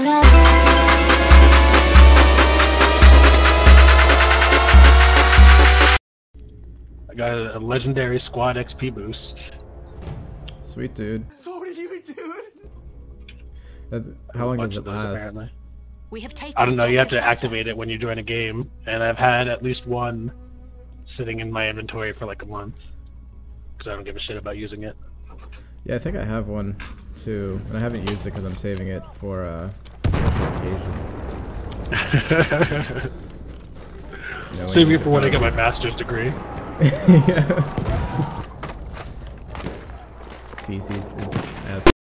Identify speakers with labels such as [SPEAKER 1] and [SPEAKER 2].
[SPEAKER 1] I got a legendary squad XP boost.
[SPEAKER 2] Sweet, dude.
[SPEAKER 3] So did you, dude?
[SPEAKER 2] How long does it last?
[SPEAKER 1] Apparently.
[SPEAKER 4] We have taken
[SPEAKER 1] I don't know, you have to
[SPEAKER 4] objective
[SPEAKER 1] activate it when you join a game, and I've had at least one sitting in my inventory for like a month, because I don't give a shit about using it.
[SPEAKER 2] Yeah, I think I have one too, and I haven't used it because I'm saving it for a special occasion. You know,
[SPEAKER 1] Save me for when I get my master's degree.
[SPEAKER 2] Yeah. Feces is as